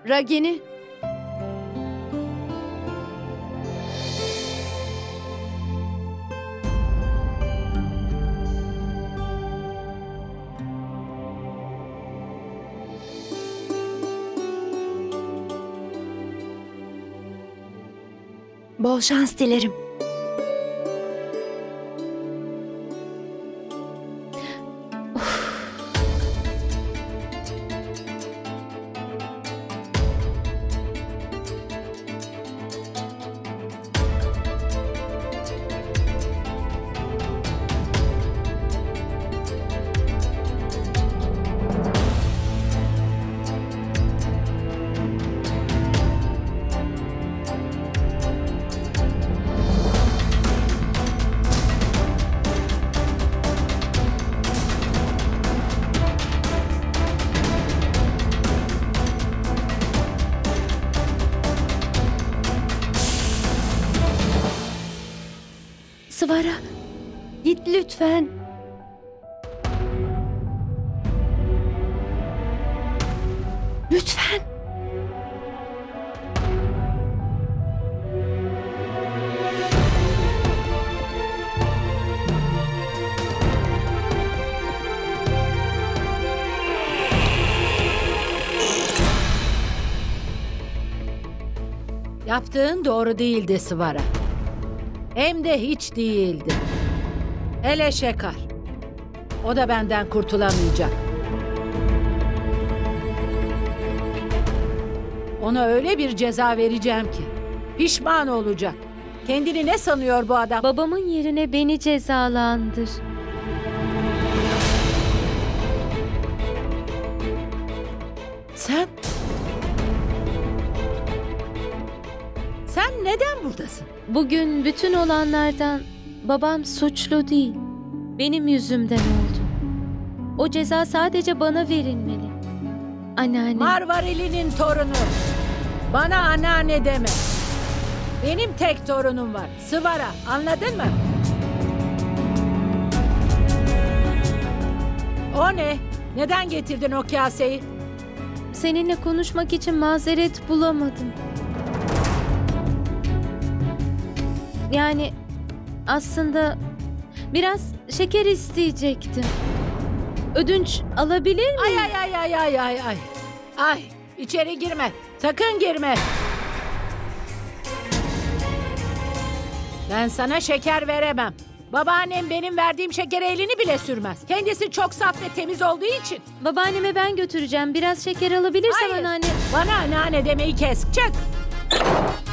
Ragini. Bol şans dilerim. Svara, git lütfen. Lütfen. Yaptığın doğru değildi Svara. Hem de hiç değildi. Hele Şekar. O da benden kurtulamayacak. Ona öyle bir ceza vereceğim ki pişman olacak. Kendini ne sanıyor bu adam? Babamın yerine beni cezalandır. Sen? Sen neden buradasın? Bugün bütün olanlardan babam suçlu değil. Benim yüzümden oldu. O ceza sadece bana verilmeli. Anneanne. Marvarili'nin torunu. Bana anneanne deme. Benim tek torunum var. Svara. Anladın mı? O ne? Neden getirdin o kaseyi? Seninle konuşmak için mazeret bulamadım. Yani aslında biraz şeker isteyecektim. Ödünç alabilir miyim? Ay, içeri girme. Sakın girme. Ben sana şeker veremem. Babaannem benim verdiğim şekere elini bile sürmez. Kendisi çok saf ve temiz olduğu için. Babaanneme ben götüreceğim. Biraz şeker alabilirsem Hayır. anneanne. Bana anneanne demeyi kes. Çık.